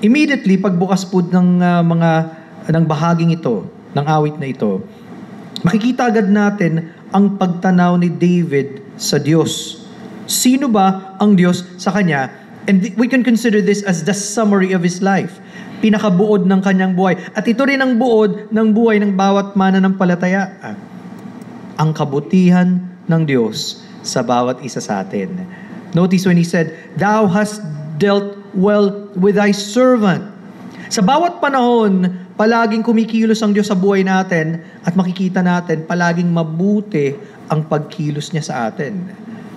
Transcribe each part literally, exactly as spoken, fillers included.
Immediately, pagbukas po ng uh, mga ng bahaging ito, ng awit na ito, makikita agad natin ang pagtanaw ni David sa Diyos. Sino ba ang Diyos sa kanya? And th- we can consider this as the summary of his life. Pinakabuod ng kanyang buhay. At ito rin ang buod ng buhay ng bawat mananampalataya. Ang kabutihan ng Diyos sa bawat isa sa atin. Notice when he said, "Thou hast dealt well with thy servant." Sa bawat panahon, palaging kumikilos ang Diyos sa buhay natin at makikita natin palaging mabuti ang pagkilos niya sa atin.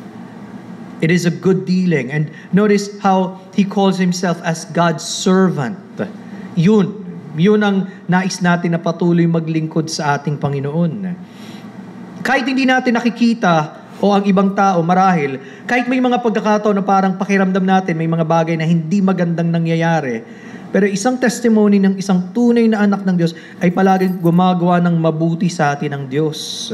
It is a good dealing. And notice how he calls himself as God's servant. Yun. Yun ang nais natin na patuloy maglingkod sa ating Panginoon. Kahit hindi natin nakikita o ang ibang tao marahil, kahit may mga pagkakataon na parang pakiramdam natin, may mga bagay na hindi magandang nangyayari, pero isang testimony ng isang tunay na anak ng Diyos ay palaging gumagawa ng mabuti sa atin ng Diyos.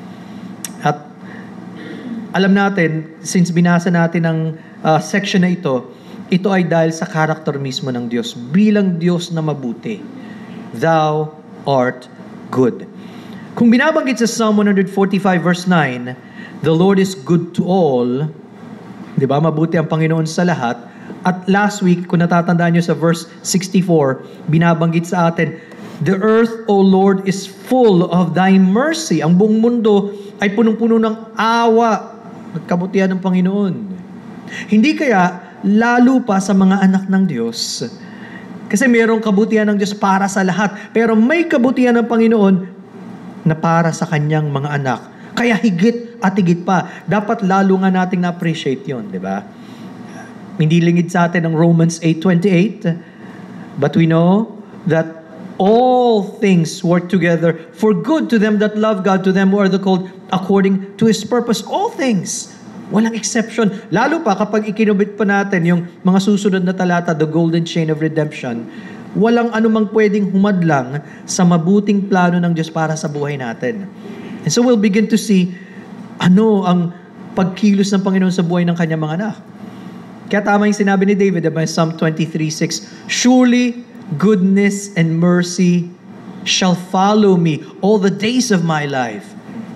At alam natin, since binasa natin ang uh, section na ito, ito ay dahil sa karakter mismo ng Diyos. Bilang Diyos na mabuti. Thou art good. Kung binabanggit sa Psalm one forty-five verse nine, the Lord is good to all. Di ba? Mabuti ang Panginoon sa lahat. At last week, kung natatandaan nyo sa verse sixty-four, binabanggit sa atin, the earth, O Lord, is full of thy mercy. Ang buong mundo ay punong-puno ng awa at kabutihan ng Panginoon. Hindi kaya lalo pa sa mga anak ng Diyos. Kasi mayroong kabutihan ng Diyos para sa lahat. Pero may kabutihan ng Panginoon na para sa kanyang mga anak. Kaya higit at higit pa. Dapat lalo nga nating na-appreciate yun, di ba? Hindi lingid sa atin ang Romans eight twenty-eight. But we know that all things work together for good to them that love God, to them who are the called according to His purpose. All things. Walang exception. Lalo pa kapag ikinubit pa natin yung mga susunod na talata, the golden chain of redemption, walang anumang pwedeng humadlang sa mabuting plano ng Diyos para sa buhay natin. And so we'll begin to see ano ang pagkilos ng Panginoon sa buhay ng kanyang mga anak. Kaya tama yung sinabi ni David, diba, Psalm twenty-three six, surely goodness and mercy shall follow me all the days of my life.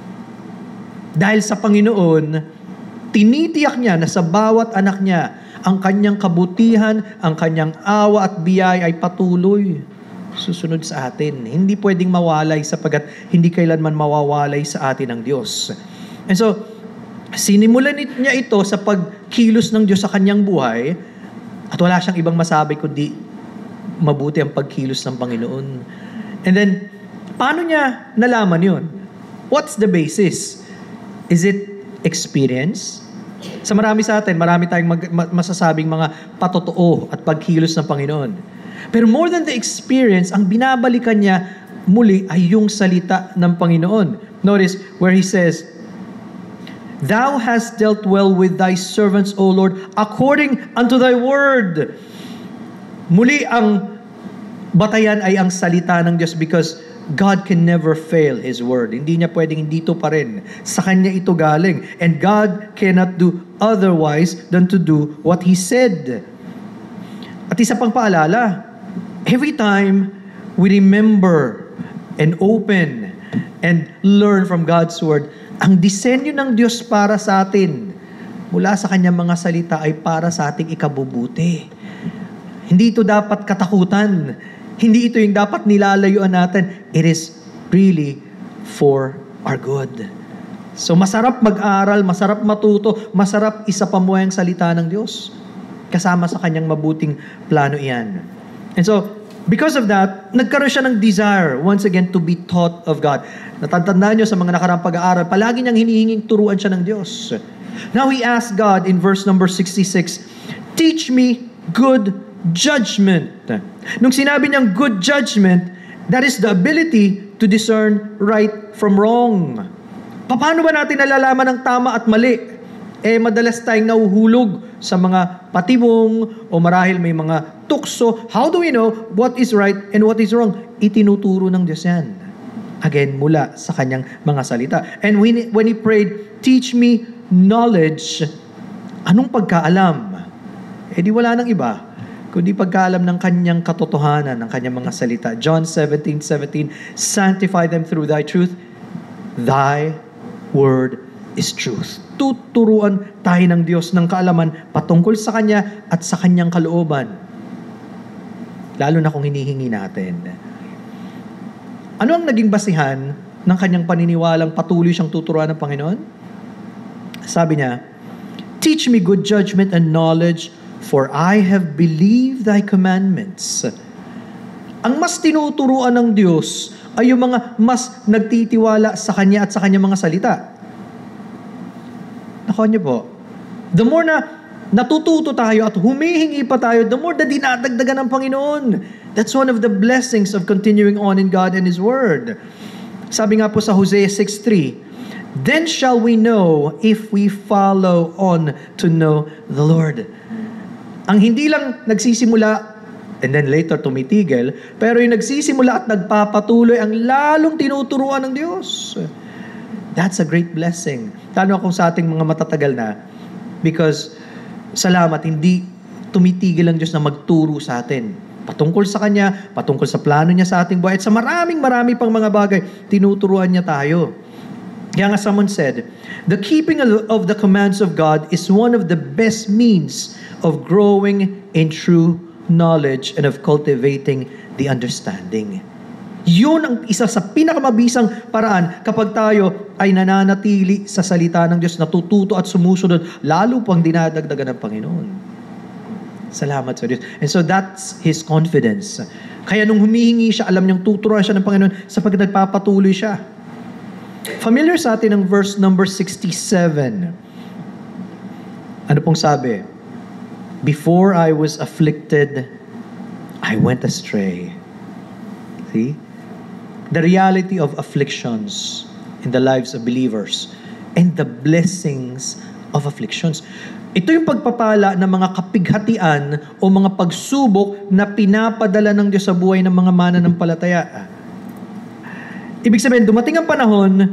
Dahil sa Panginoon, tinitiyak niya na sa bawat anak niya, ang kanyang kabutihan, ang kanyang awa at biyaya ay patuloy susunod sa atin. Hindi pwedeng mawalay sapagat hindi kailanman mawawalay sa atin ang Diyos. And so, sinimulan niya ito sa pagkilos ng Diyos sa kanyang buhay at wala siyang ibang masabi kundi mabuti ang pagkilos ng Panginoon. And then, paano niya nalaman yun? What's the basis? Is it experience? Sa marami sa atin, marami tayong mag, masasabing mga patotoo at pagkilos ng Panginoon. Pero more than the experience, ang binabalikan niya muli ay yung salita ng Panginoon. Notice where he says, Thou hast dealt well with thy servants, O Lord, according unto thy word. Muli ang batayan ay ang salita ng Diyos because God can never fail His word. Hindi niya pwedeng hindi ito pa rin. Sa Kanya ito galing. And God cannot do otherwise than to do what He said. At isa pang paalala, every time we remember and open and learn from God's word, ang disenyo ng Diyos para sa atin mula sa Kanyang mga salita ay para sa ating ikabubuti. Hindi ito dapat katakutan. Hindi ito yung dapat nilalayuan natin. It is really for our good. So masarap mag-aral, masarap matuto, masarap isapamuhay ang salita ng Diyos. Kasama sa Kanyang mabuting plano iyan. And so, because of that, nagkaroon siya ng desire, once again, to be taught of God. Natatandaan nyo sa mga nakaraang pag-aaral, palagi niyang hinihinging turuan siya ng Diyos. Now he asked God in verse number sixty-six, teach me good judgment. Nung sinabi niyang good judgment, that is the ability to discern right from wrong. Paano ba natin nalalaman ang tama at mali? Eh, madalas tayong nahuhulog sa mga patibong o marahil may mga tukso. How do we know what is right and what is wrong? Itinuturo ng Diyos yan. Again, mula sa Kanyang mga salita. And when, when He prayed, teach me knowledge, anong pagkaalam? Eh di wala nang iba kundi pagkaalam ng kanyang katotohanan, ng kanyang mga salita. John seventeen seventeen, sanctify them through thy truth. Thy word is truth. Tuturuan tayo ng Diyos ng kaalaman patungkol sa Kanya at sa Kanyang kalooban. Lalo na kung hinihingi natin. Ano ang naging basihan ng kanyang paniniwalang patuloy siyang tuturuan ng Panginoon? Sabi niya, teach me good judgment and knowledge, for I have believed thy commandments. Ang mas tinuturuan ng Diyos ay yung mga mas nagtitiwala sa Kanya at sa Kanyang mga salita. Nakuha niyo po, the more na natututo tayo at humihingi pa tayo, the more na dinadagdagan ng Panginoon. That's one of the blessings of continuing on in God and His Word. Sabi nga po sa Hosea six three, then shall we know if we follow on to know the Lord. Ang hindi lang nagsisimula and then later tumitigil, pero yung nagsisimula at nagpapatuloy ang lalong tinuturuan ng Diyos. That's a great blessing. Lalo kung sa ating mga matatagal na, because salamat, hindi tumitigil ang Diyos na magturo sa atin. Patungkol sa Kanya, patungkol sa plano Niya sa ating buhay, at sa maraming marami pang mga bagay, tinuturuan Niya tayo. Kaya nga someone said, the keeping of the commands of God is one of the best means of growing in true knowledge and of cultivating the understanding. Yun ang isa sa pinakamabisang paraan kapag tayo ay nananatili sa salita ng Diyos, natututo at sumusunod, lalo pang dinadagdagan ng Panginoon. Salamat sa Diyos. And so that's His confidence. Kaya nung humihingi siya, alam niyang tuturuan siya ng Panginoon sapagkat nagpapatuloy siya. Familiar sa atin ang verse number sixty-seven. Ano pong sabi? Before I was afflicted, I went astray. See? The reality of afflictions in the lives of believers and the blessings of afflictions. Ito yung pagpapala ng mga kapighatian o mga pagsubok na pinapadala ng Diyos sa buhay ng mga mananampalataya. Ibig sabihin, dumating ang panahon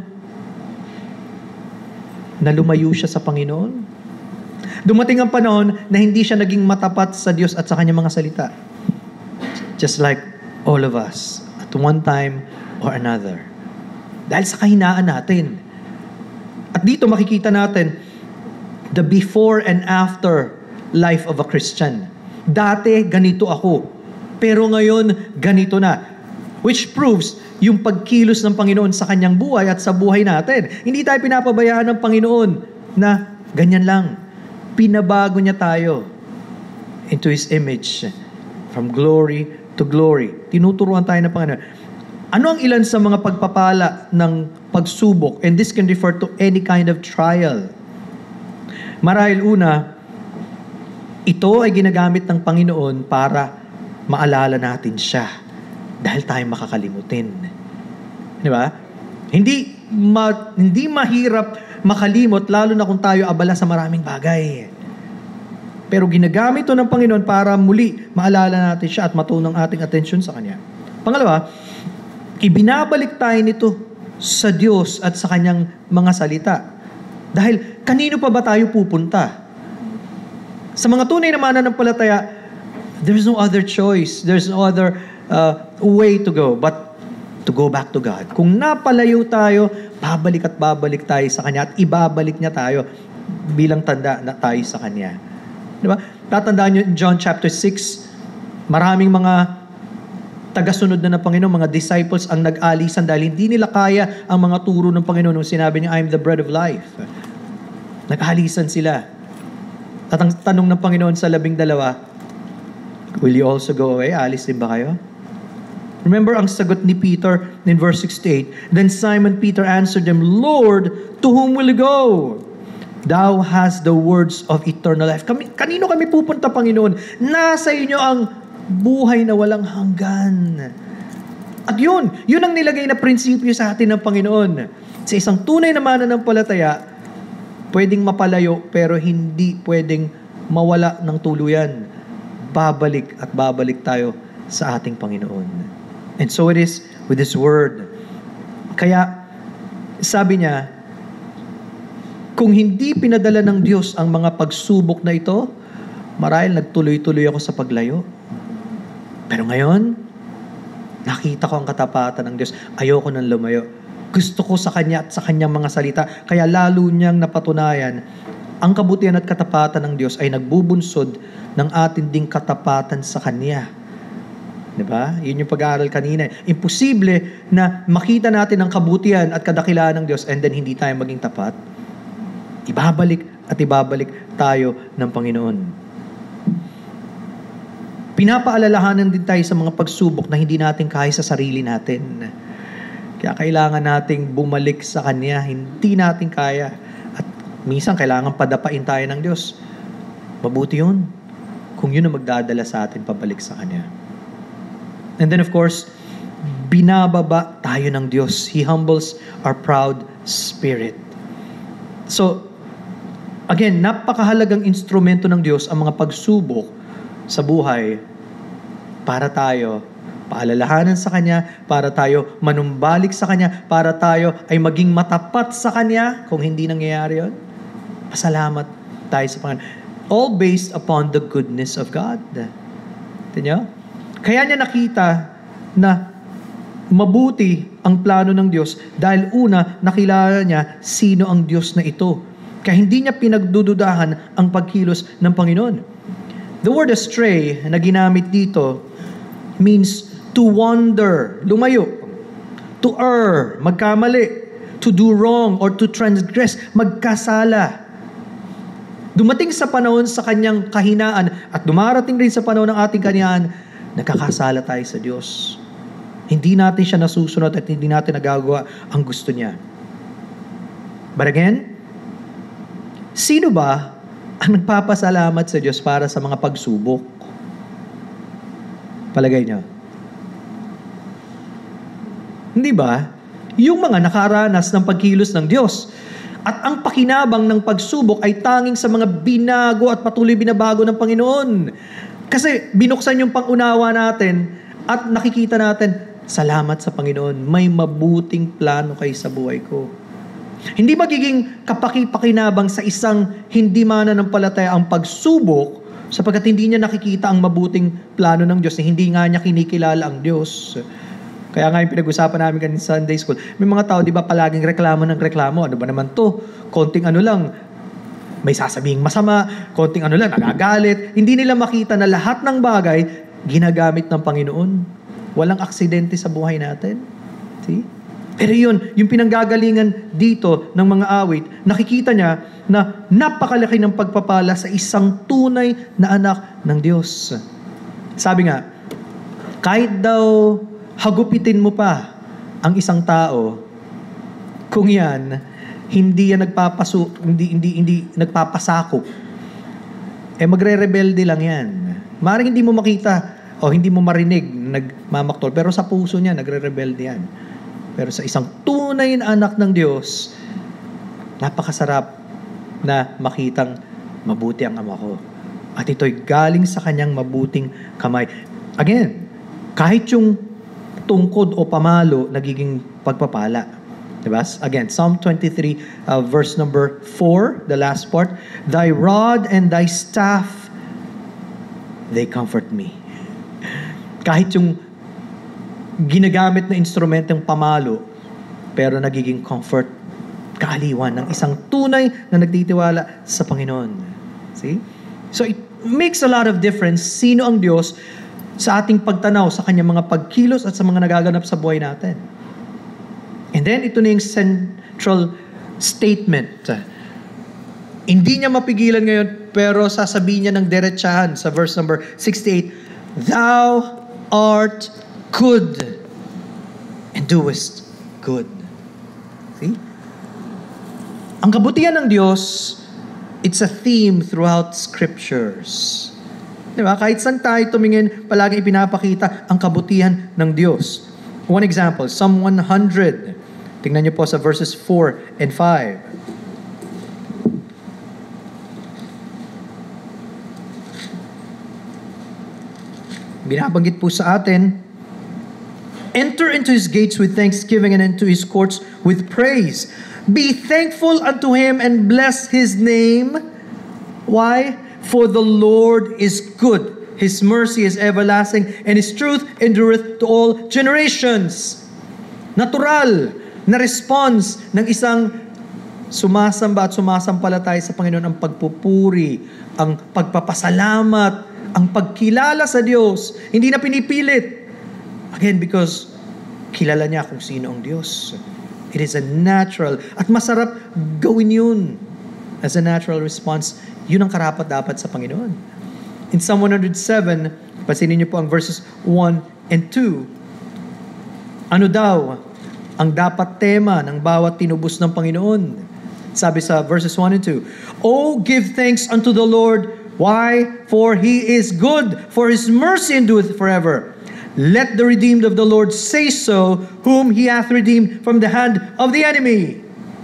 na lumayo siya sa Panginoon. Dumating ang panahon na hindi siya naging matapat sa Diyos at sa Kanyang mga salita. Just like all of us, at one time or another. Dahil sa kahinaan natin. At dito makikita natin the before and after life of a Christian. Dati, ganito ako. Pero ngayon, ganito na. Which proves yung pagkilos ng Panginoon sa Kanyang buhay at sa buhay natin. Hindi tayo pinapabayaan ng Panginoon na ganyan lang. Pinabago niya tayo into His image from glory to glory. Tinuturuan tayo ng Panginoon. Ano ang ilan sa mga pagpapala ng pagsubok? And this can refer to any kind of trial. Marahil una, ito ay ginagamit ng Panginoon para maalala natin siya dahil tayo makakalimutin. Di ba? Hindi, ma, hindi mahirap makalimot, lalo na kung tayo abala sa maraming bagay. Pero ginagamit ito ng Panginoon para muli maalala natin siya at matunang ating atensyon sa Kanya. Pangalawa, ibinabalik tayo nito sa Diyos at sa Kanyang mga salita. Dahil kanino pa ba tayo pupunta? Sa mga tunay na mananampalataya, there's no other choice. There's no other uh, way to go but to go back to God. Kung napalayo tayo, babalik at babalik tayo sa Kanya at ibabalik niya tayo bilang tanda na tayo sa Kanya. Di ba? Tatandaan niyo in John chapter six, maraming mga tagasunod na ng Panginoon, mga disciples ang nag-alisan dahil hindi nila kaya ang mga turo ng Panginoon nung sinabi niya, I am the bread of life. Nag-alisan sila. At ang tanong ng Panginoon sa labing dalawa, will you also go away? Alis din ba kayo? Remember ang sagot ni Peter in verse sixty-eight. Then Simon Peter answered him, Lord, to whom will you go? Thou hast the words of eternal life. Kami, kanino kami pupunta, Panginoon? Nasa inyo ang buhay na walang hanggan. At yun, yun ang nilagay na prinsipyo sa atin ng Panginoon. Sa isang tunay na mananampalataya, pwedeng mapalayo pero hindi pwedeng mawala ng tuluyan. Babalik at babalik tayo sa ating Panginoon. And so it is with His Word. Kaya, sabi niya, kung hindi pinadala ng Diyos ang mga pagsubok na ito, marahil nagtuloy-tuloy ako sa paglayo. Pero ngayon, nakita ko ang katapatan ng Diyos. Ayoko nang lumayo. Gusto ko sa Kanya at sa Kanyang mga salita. Kaya lalo niyang napatunayan, ang kabutihan at katapatan ng Diyos ay nagbubunsod ng atin ding katapatan sa Kanya. Diba? Yun yung pag-aaral kanina. Imposible na makita natin ang kabutihan at kadakilaan ng Diyos and then hindi tayo maging tapat. Ibabalik at ibabalik tayo ng Panginoon. Pinapaalalahanan din tayo sa mga pagsubok na hindi natin kaya sa sarili natin. Kaya kailangan nating bumalik sa Kanya. Hindi natin kaya. At minsan kailangan padapain tayo ng Diyos. Mabuti yun kung yun ang magdadala sa atin pabalik sa Kanya. And then of course, binababa tayo ng Diyos. He humbles our proud spirit. So, again, napakahalagang instrumento ng Diyos ang mga pagsubok sa buhay para tayo paalalahanan sa Kanya, para tayo manumbalik sa Kanya, para tayo ay maging matapat sa Kanya. Kung hindi nangyayari yun, pasalamat tayo sa Panginoon. All based upon the goodness of God. Tignan? Kaya niya nakita na mabuti ang plano ng Diyos dahil una, nakilala niya sino ang Diyos na ito. Kaya hindi niya pinagdududahan ang pagkilos ng Panginoon. The word astray na ginamit dito means to wander, lumayo, to err, magkamali, to do wrong or to transgress, magkasala. Dumating sa panahon sa kanyang kahinaan at dumarating rin sa panahon ng ating kahinaan, nagkakasala tayo sa Diyos. Hindi natin siya nasusunod at hindi natin nagagawa ang gusto niya. But again, sino ba ang nagpapasalamat sa Diyos para sa mga pagsubok? Palagay niyo. Hindi ba? Yung mga nakaranas ng pagkilos ng Diyos. At ang pakinabang ng pagsubok ay tanging sa mga binago at patuloy binabago ng Panginoon. Kasi binuksan yung pangunawa natin at nakikita natin, salamat sa Panginoon, may mabuting plano kay sa buhay ko. Hindi magiging kapaki-pakinabang sa isang hindi mananampalataya ang pagsubok sapagkat hindi niya nakikita ang mabuting plano ng Diyos, hindi nga niya kinikilala ang Diyos. Kaya nga yung pinag-usapan namin kanina sa Sunday School, may mga tao, di ba, palaging reklamo ng reklamo. Ano ba naman to? Konting ano lang, may sasabing masama, konting ano lang, nagagalit. Hindi nila makita na lahat ng bagay, ginagamit ng Panginoon. Walang aksidente sa buhay natin. See? Pero yun, yung pinanggagalingan dito ng mga awit, nakikita niya na napakalaki ng pagpapala sa isang tunay na anak ng Diyos. Sabi nga, kahit daw hagupitin mo pa ang isang tao, kung yan, hindi yan nagpapasu, hindi, hindi, hindi nagpapasakop, eh magre-rebelde lang yan. Maaaring hindi mo makita o hindi mo marinig nagmamaktol, pero sa puso niya nagre-rebelde yan. Pero sa isang tunay na anak ng Diyos, napakasarap na makitang mabuti ang Ama ko. At ito'y galing sa kanyang mabuting kamay. Again, kahit yung tungkod o pamalo, nagiging pagpapala. Diba? Again, Psalm twenty-three, uh, verse number four, the last part, thy rod and thy staff, they comfort me. Kahit yung ginagamit na instrumentong pamalo, pero nagiging comfort, kaaliwan ng isang tunay na nagtitiwala sa Panginoon. See? So it makes a lot of difference sino ang Diyos sa ating pagtanaw sa kanyang mga pagkilos at sa mga nagaganap sa buhay natin. And then, ito na yung central statement. Hindi niya mapigilan ngayon, pero sasabihin niya ng diretsahan sa verse number sixty-eight, thou art good and doest good. See? Ang kabutihan ng Diyos, it's a theme throughout scriptures. Diba? Kahit saan tayo tumingin, palagi ipinapakita ang kabutihan ng Diyos. One example, Psalm one hundred. Tingnan niyo po sa verses four and five. Binabanggit po sa atin, enter into His gates with thanksgiving and into His courts with praise. Be thankful unto Him and bless His name. Why? For the Lord is good. His mercy is everlasting, and His truth endureth to all generations. Natural na response ng isang sumasamba at sumasampalataya sa Panginoon ang pagpupuri, ang pagpapasalamat, ang pagkilala sa Diyos. Hindi na pinipilit. Again, because kilala niya kung sino ang Diyos. It is a natural, at masarap gawin yun as a natural response. Yun ang karapat-dapat sa Panginoon. In Psalm one oh seven, pasinin niyo po ang verses one and two. Ano daw ang dapat tema ng bawat tinubos ng Panginoon? Sabi sa verses one and two, "Oh, give thanks unto the Lord. Why? For He is good, for His mercy endureth forever. Let the redeemed of the Lord say so, whom He hath redeemed from the hand of the enemy."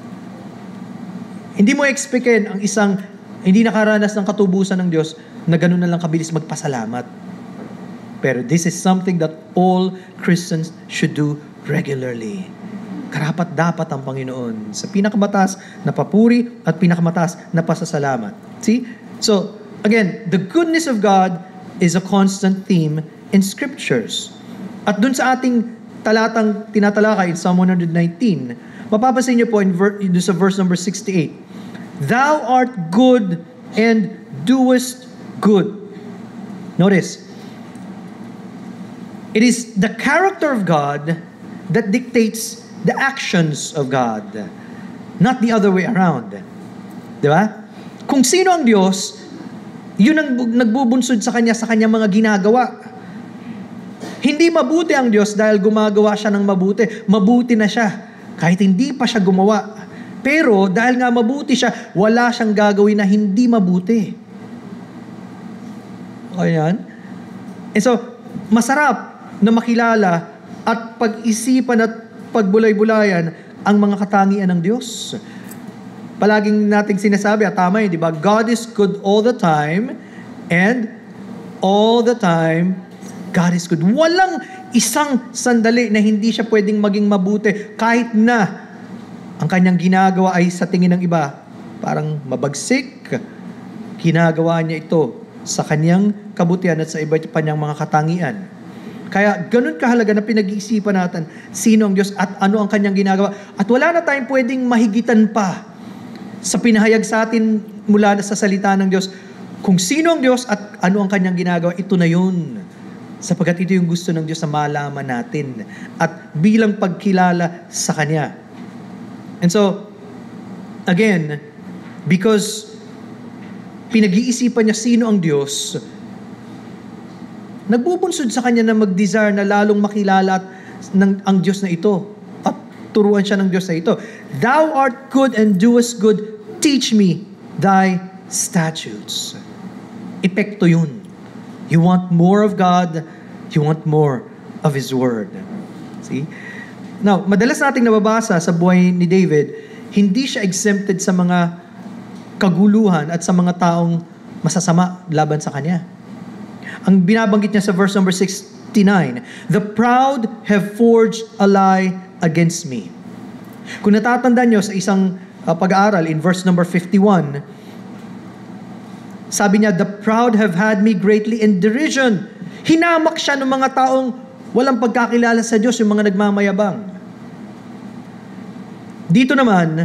Hindi mo expectin ang isang hindi nakaranas ng katubusan ng Diyos na ganun na lang kabilis magpasalamat. Pero this is something that all Christians should do regularly. Karapat dapat ang Panginoon sa pinakamataas na papuri at pinakamataas na pasasalamat. See? So, again, the goodness of God is a constant theme in Scriptures. At dun sa ating talatang tinatalakay in Psalm one nineteen, mapapansin niyo po in ver- sa verse number sixty-eight, "Thou art good and doest good." Notice, it is the character of God that dictates the actions of God, not the other way around. Di ba? Kung sino ang Diyos, yun ang nagbubunsod sa Kanya sa Kanyang mga ginagawa. Hindi mabuti ang Diyos dahil gumagawa siya ng mabuti. Mabuti na siya, kahit hindi pa siya gumawa. Pero dahil nga mabuti siya, wala siyang gagawin na hindi mabuti. Okay yan? And so, masarap na makilala at pag-isipan at pagbulay-bulayan ang mga katangian ng Diyos. Palaging nating sinasabi, at tama yun, di ba? God is good all the time, and all the time, God is good. Walang isang sandali na hindi siya pwedeng maging mabuti, kahit na ang kanyang ginagawa ay sa tingin ng iba, parang mabagsik. Ginagawa niya ito sa kanyang kabutihan at sa iba pa niyang mga katangian. Kaya ganun kahalaga na pinag-iisipan natin sino ang Diyos at ano ang kanyang ginagawa. At wala na tayong pwedeng mahigitan pa sa pinahayag sa atin mula na sa salita ng Diyos. Kung sino ang Diyos at ano ang kanyang ginagawa, ito na yun. Sapagkat ito yung gusto ng Diyos na malaman natin at bilang pagkilala sa Kanya. And so, again, because pinag-iisipan niya sino ang Diyos, nagbubunsod sa kanya na mag-desire na lalong makilala at ng, ang Diyos na ito at turuan siya ng Diyos na ito. "Thou art good and doest good, teach me thy statutes." Epekto yun. You want more of God, you want more of His Word. See? Now, madalas nating nababasa sa buhay ni David, hindi siya exempted sa mga kaguluhan at sa mga taong masasama laban sa kanya. Ang binabanggit niya sa verse number sixty-nine, "The proud have forged a lie against me." Kung natatandaan niyo sa isang uh, pag-aaral in verse number fifty-one, sabi niya, "The proud have had me greatly in derision." Hinamak siya ng mga taong walang pagkakilala sa Diyos, yung mga nagmamayabang. Dito naman,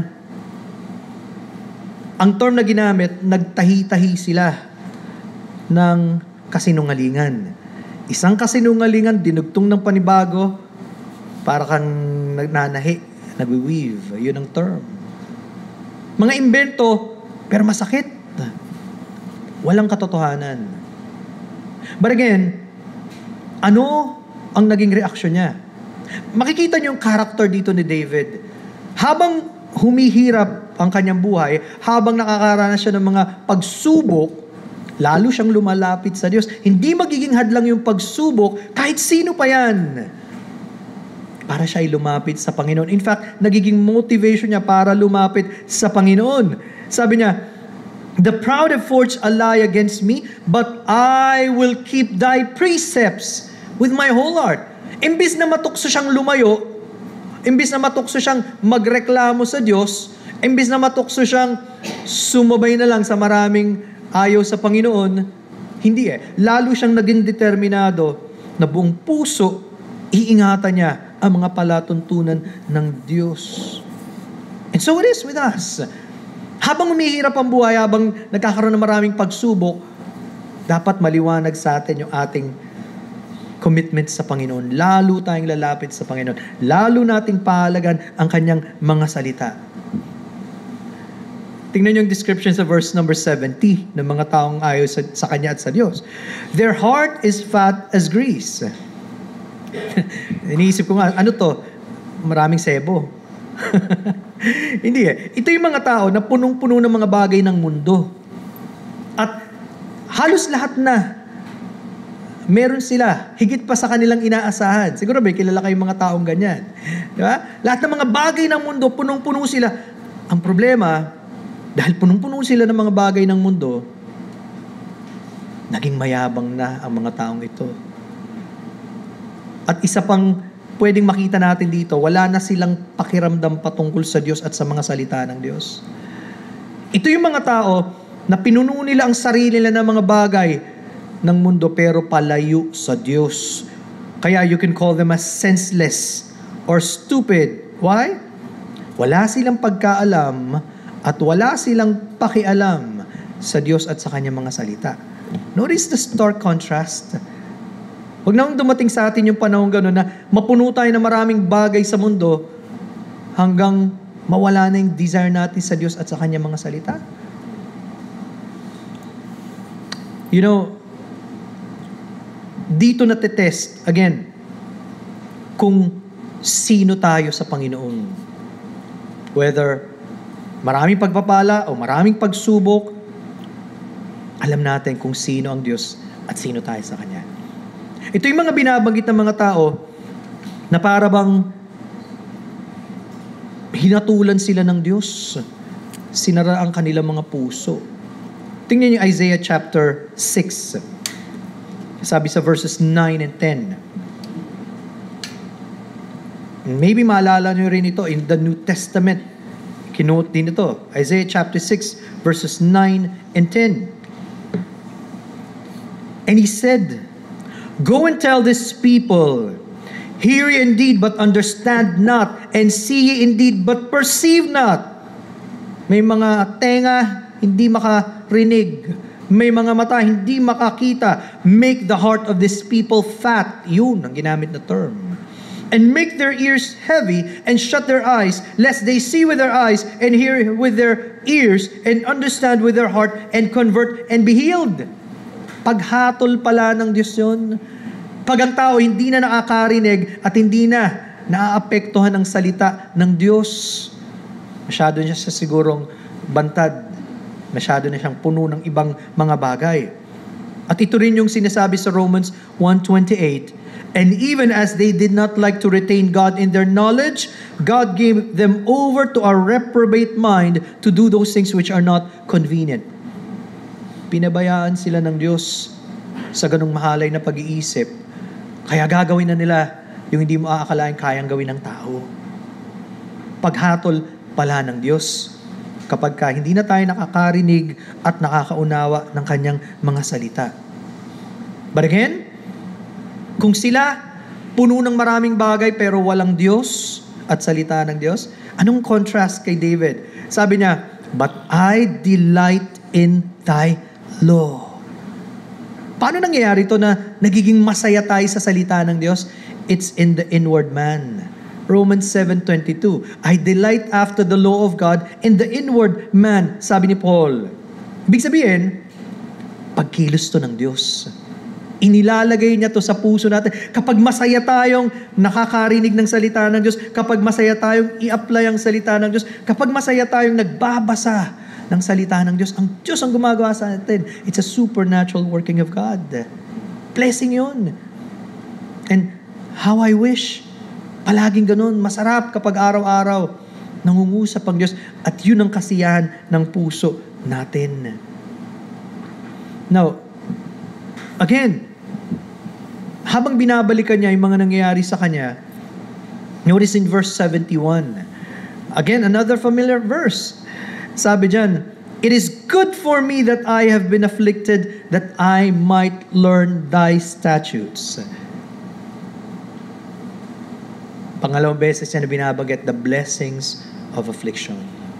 ang term na ginamit, nagtahi-tahi sila ng kasinungalingan. Isang kasinungalingan, dinugtong ng panibago, para kang nagnanahi, nagwi-weave. Yun ang term. Mga imbento, pero masakit. Walang katotohanan. But again, ano ang naging reaksyon niya? Makikita niyo yung character dito ni David. Habang humihirap ang kanyang buhay, habang nakakaranas siya ng mga pagsubok, lalo siyang lumalapit sa Diyos. Hindi magiging hadlang yung pagsubok kahit sino pa yan. Para siya ay lumapit sa Panginoon. In fact, nagiging motivation niya para lumapit sa Panginoon. Sabi niya, "The proud have forged a lie against me, but I will keep thy precepts with my whole heart." Imbis na matukso siyang lumayo, imbis na matukso siyang magreklamo sa Diyos, imbis na matukso siyang sumabay na lang sa maraming ayaw sa Panginoon, Hindi eh. Lalo siyang naging determinado na buong puso, iingatan niya ang mga palatuntunan ng Diyos. And so it is with us. Habang umihirap ang buhay, habang nagkakaroon ng maraming pagsubok, dapat maliwanag sa atin yung ating commitment sa Panginoon. Lalo tayong lalapit sa Panginoon. Lalo nating pahalagan ang kanyang mga salita. Tingnan yung description sa verse number seventy ng mga taong ayaw sa, sa Kanya at sa Diyos. Their heart is fat as grease. Iniisip ko nga, ano to? Maraming sebo. Hindi eh. Ito yung mga tao na punong-puno ng mga bagay ng mundo. At halos lahat na meron sila, higit pa sa kanilang inaasahan. Siguro may kilala kayong mga taong ganyan. Di ba? Lahat ng mga bagay ng mundo, punong-puno sila. Ang problema, dahil punong-puno sila ng mga bagay ng mundo, naging mayabang na ang mga taong ito. At isa pang pwedeng makita natin dito, wala na silang pakiramdam patungkol sa Diyos at sa mga salita ng Diyos. Ito yung mga tao na pinuno nila ang sarili nila ng mga bagay ng mundo pero palayo sa Diyos. Kaya you can call them as senseless or stupid. Why? Wala silang pagkaalam at wala silang pakialam sa Diyos at sa Kanyang mga salita. Notice the stark contrast. Huwag nang dumating sa atin yung panahon gano'n na mapuno tayo ng maraming bagay sa mundo hanggang mawala na yung desire natin sa Diyos at sa Kanyang mga salita. You know, dito natetest, again, kung sino tayo sa Panginoon. Whether maraming pagpapala o maraming pagsubok, alam natin kung sino ang Diyos at sino tayo sa Kanya. Ito yung mga binabanggit ng mga tao na para bang hinatulan sila ng Diyos. Sinara ang kanilang mga puso. Tingnan niyo Isaiah chapter six. Sabi sa verses nine and ten. Maybe maalala niyo rin ito in the New Testament. Kinote din ito. Isaiah chapter six verses nine and ten. And he said, "Go and tell this people, hear ye indeed, but understand not, and see ye indeed, but perceive not." May mga tenga, hindi makarinig. May mga mata, hindi makakita. Make the heart of this people fat. Yun ang ginamit na term. And make their ears heavy, and shut their eyes, lest they see with their eyes, and hear with their ears, and understand with their heart, and convert, and be healed. Paghatol pala ng Diyos yun. Pag ang tao hindi na nakakarinig at hindi na naaapektuhan ng salita ng Diyos, masyado niya sa sigurong bantad. Masyado na siyang puno ng ibang mga bagay. At ito rin yung sinasabi sa Romans one twenty-eight, "And even as they did not like to retain God in their knowledge, God gave them over to a reprobate mind to do those things which are not convenient." Pinabayaan sila ng Diyos sa ganung mahalay na pag-iisip. Kaya gagawin na nila yung hindi mo aakalain kayang gawin ng tao. Paghatol pala ng Diyos kapag ka hindi na tayo nakakarinig at nakakaunawa ng Kanyang mga salita. But again, kung sila puno ng maraming bagay pero walang Diyos at salita ng Diyos, anong contrast kay David? Sabi niya, "But I delight in thy law." Paano nangyayari ito na nagiging masaya tayo sa salita ng Diyos? It's in the inward man. Romans seven twenty-two, "I delight after the law of God in the inward man," sabi ni Paul. Ibig sabihin, pagkilos to ng Diyos. Inilalagay niya to sa puso natin. Kapag masaya tayong nakakarinig ng salita ng Diyos, kapag masaya tayong i-apply ang salita ng Diyos, kapag masaya tayong nagbabasa ng salita ng Diyos, ang Diyos ang gumagawa sa atin. It's a supernatural working of God. Blessing yun. And how I wish, palaging ganun, masarap kapag araw-araw nangungusap ang Diyos at yun ang kasiyahan ng puso natin. Now, again, habang binabalikan niya yung mga nangyayari sa kanya, notice in verse seventy-one. Again, another familiar verse. Sabi dyan, It is good for me that I have been afflicted, that I might learn thy statutes. Pangalawang beses niya na binabagat the blessings of affliction.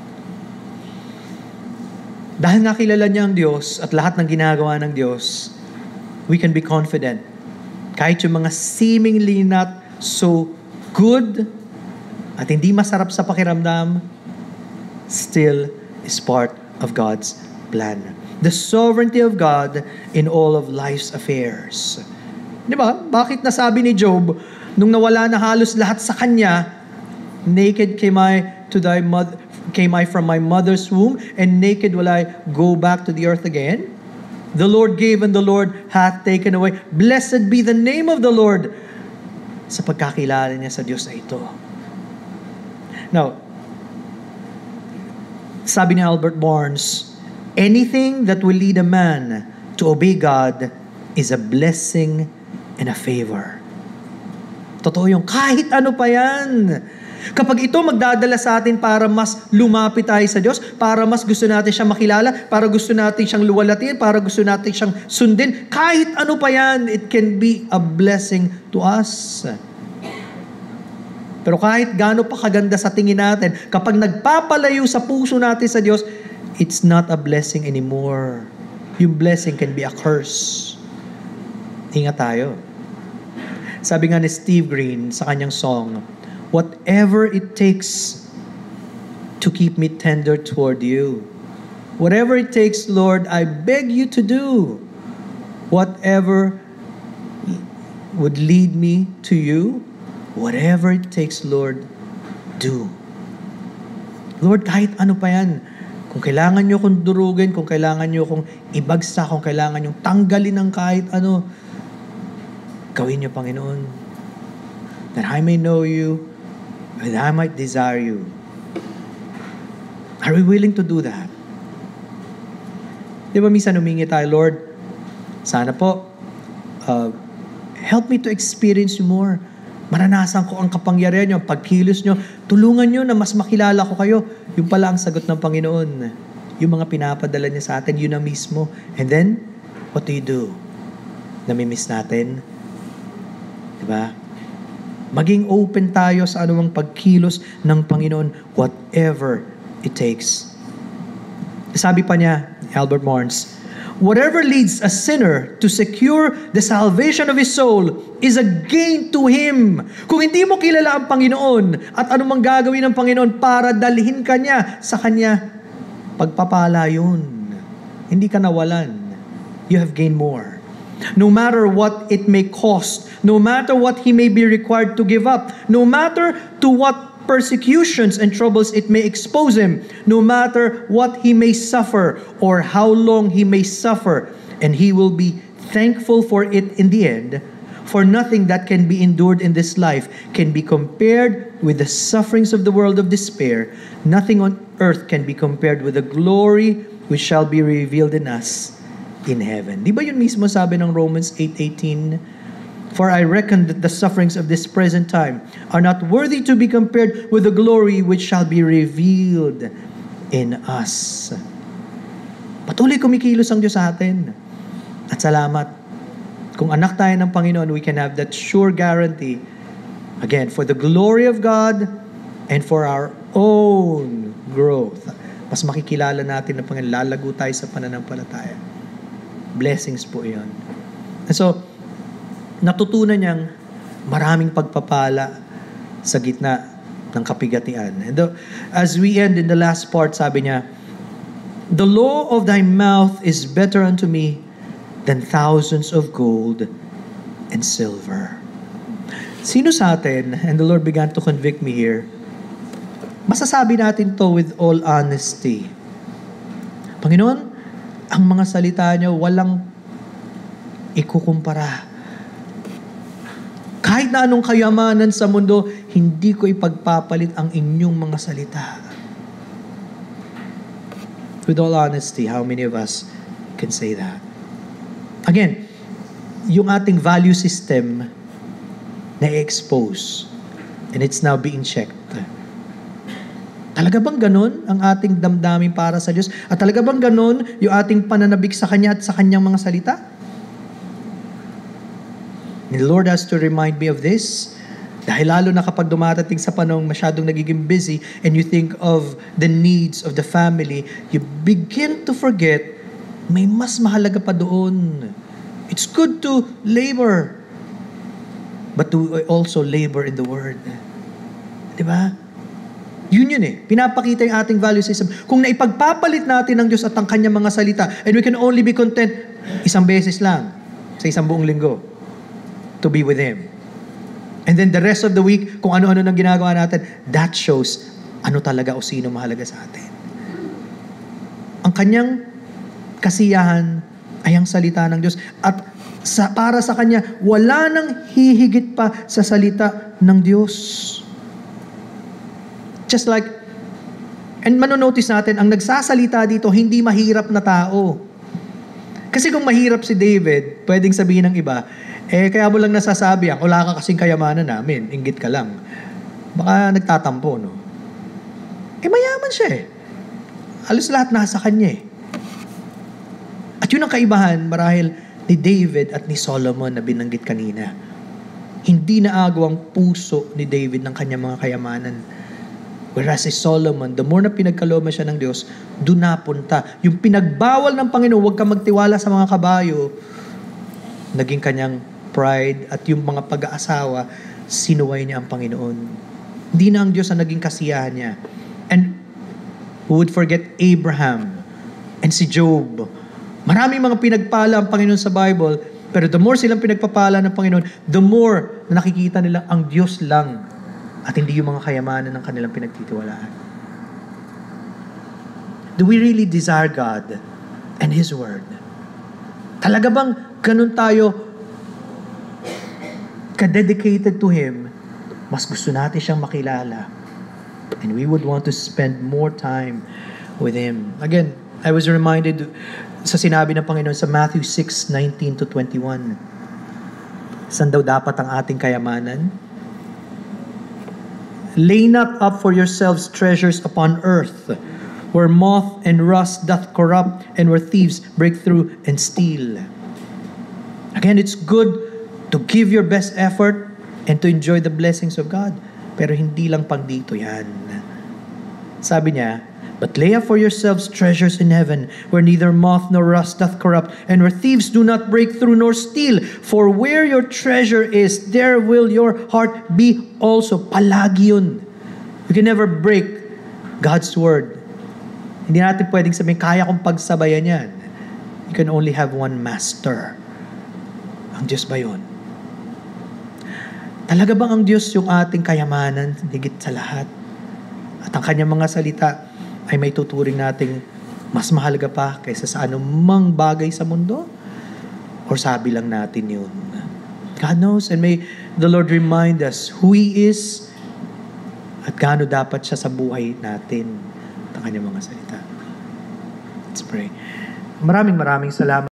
Dahil nakilala niya ang Diyos at lahat ng ginagawa ng Diyos, we can be confident. Kahit yung mga seemingly not so good at hindi masarap sa pakiramdam, still is part of God's plan. The sovereignty of God in all of life's affairs. Di ba? Bakit nasabi ni Job, nung nawala na halos lahat sa kanya, naked came I to thy mother, came I from my mother's womb, and naked will I go back to the earth again? The Lord gave and the Lord hath taken away. Blessed be the name of the Lord. Sa pagkakilala niya sa Diyos na ito. Now, sabi ni Albert Barnes, anything that will lead a man to obey God is a blessing and a favor. Totoo yung kahit ano pa yan. Kapag ito magdadala sa atin para mas lumapit tayo sa Diyos, para mas gusto natin siyang makilala, para gusto natin siyang luwalatin, para gusto natin siyang sundin, kahit ano pa yan, it can be a blessing to us. Pero kahit gaano pa kaganda sa tingin natin, kapag nagpapalayo sa puso natin sa Diyos, it's not a blessing anymore. Yung blessing can be a curse. Ingat tayo. Sabi nga ni Steve Green sa kanyang song, whatever it takes to keep me tender toward you, whatever it takes, Lord, I beg you to do, whatever would lead me to you, whatever it takes, Lord, do. Lord, kahit ano pa yan, kung kailangan nyo kong durugin, kung kailangan nyo kong ibagsak, kung kailangan nyo tanggalin ng kahit ano, gawin nyo, Panginoon. That I may know you, that I might desire you. Are we willing to do that? Di ba minsan humingi tayo, Lord, sana po, uh, help me to experience you more. Maranasan ko ang kapangyarihan nyo, ang pagkilos nyo. Tulungan nyo na mas makilala ko kayo. Yung pala ang sagot ng Panginoon. Yung mga pinapadala niya sa atin, yun na mismo. And then, what do you do? Namimiss natin. Diba? Maging open tayo sa anumang pagkilos ng Panginoon, whatever it takes. Sabi pa niya, Albert Barnes, whatever leads a sinner to secure the salvation of his soul is a gain to him. Kung hindi mo kilala ang Panginoon at anumang gagawin ng Panginoon para dalhin ka niya sa Kanya, pagpapala yun. Hindi ka nawalan. You have gained more. No matter what it may cost, no matter what he may be required to give up, no matter to what persecutions and troubles it may expose him, no matter what he may suffer or how long he may suffer, and he will be thankful for it in the end. For nothing that can be endured in this life can be compared with the sufferings of the world of despair. Nothing on earth can be compared with the glory which shall be revealed in us in heaven. Di ba yun mismo sabi ng Romans eight eighteen? For I reckon that the sufferings of this present time are not worthy to be compared with the glory which shall be revealed in us. Patuloy kumikilos ang Diyos sa atin. At salamat. Kung anak tayo ng Panginoon, we can have that sure guarantee, again, for the glory of God and for our own growth. Mas makikilala natin na Panginoon, lalago tayo sa pananampalataya. Blessings po iyon. And so, natutunan niyang maraming pagpapala sa gitna ng kapigatian. And the, as we end in the last part, sabi niya, the law of thy mouth is better unto me than thousands of gold and silver. Sino sa atin, and the Lord began to convict me here, masasabi natin to with all honesty. Panginoon, ang mga salita niyo walang ikukumpara. Kahit na anong kayamanan sa mundo, hindi ko ipagpapalit ang inyong mga salita. With all honesty, how many of us can say that? Again, yung ating value system na-expose and it's now being checked. Talaga bang ganun ang ating damdamin para sa Diyos? At talaga bang ganun yung ating pananabik sa Kanya at sa Kanyang mga salita? And the Lord has to remind me of this. Dahil lalo na kapag dumatating sa panahon masyadong nagiging busy and you think of the needs of the family, you begin to forget may mas mahalaga pa doon. It's good to labor, but to also labor in the Word. Diba? Yun yun eh. Pinapakita yung ating value system. Kung naipagpapalit natin ng Diyos at ang Kanyang mga salita, and we can only be content isang beses lang sa isang buong linggo to be with Him. And then the rest of the week, kung ano-ano nang ginagawa natin, that shows ano talaga o sino mahalaga sa atin. Ang Kanyang kasiyahan ay ang salita ng Diyos. At sa, para sa Kanya, wala nang hihigit pa sa salita ng Diyos. Just like, and manonotice natin, ang nagsasalita dito, hindi mahirap na tao. Kasi kung mahirap si David, pwedeng sabihin ng iba, eh kaya mo lang nasasabi, ang wala ka kasing kayamanan namin, inggit ka lang. Baka nagtatampo, no? Eh mayaman siya eh. Halos lahat nasa kanya eh. At yun ang kaibahan, marahil ni David at ni Solomon na binanggit kanina. Hindi naagaw ang puso ni David ng kanyang mga kayamanan. Whereas si Solomon, the more na pinagkalooban siya ng Diyos, doon napunta. Yung pinagbawal ng Panginoon, huwag ka magtiwala sa mga kabayo, naging kanyang pride at yung mga pag-aasawa, sinuway niya ang Panginoon. Hindi na ang Diyos ang naging kasiyahan niya. And who would forget Abraham and si Job? Maraming mga pinagpala ang Panginoon sa Bible, pero the more silang pinagpapala ng Panginoon, the more na nakikita nila ang Diyos lang at hindi yung mga kayamanan ng kanilang pinagtitiwalaan. Do we really desire God and His Word? Talaga bang ganun tayo ka-dedicated to Him? Mas gusto natin siyang makilala. And we would want to spend more time with Him. Again, I was reminded sa sinabi ng Panginoon sa Matthew six nineteen to twenty-one. Saan daw dapat ang ating kayamanan? Lay not up for yourselves treasures upon earth, where moth and rust doth corrupt, and where thieves break through and steal. Again, it's good to give your best effort and to enjoy the blessings of God. Pero hindi lang pang dito yan. Sabi niya, but lay up for yourselves treasures in heaven, where neither moth nor rust doth corrupt, and where thieves do not break through nor steal. For where your treasure is, there will your heart be also. Palagi yun. You can never break God's word. Hindi natin pwedeng sabihin, kaya kong pagsabayan yan. You can only have one master. Ang Diyos ba yun? Talaga bang ang Diyos yung ating kayamanan, higit sa lahat? At ang kanyang mga salita ay may tuturing nating mas mahalaga pa kaysa sa anumang bagay sa mundo? Or sabi lang natin yun? God knows, and may the Lord remind us who He is at gaano dapat siya sa buhay natin at ang kanyang mga salita. Let's pray. Maraming maraming salamat.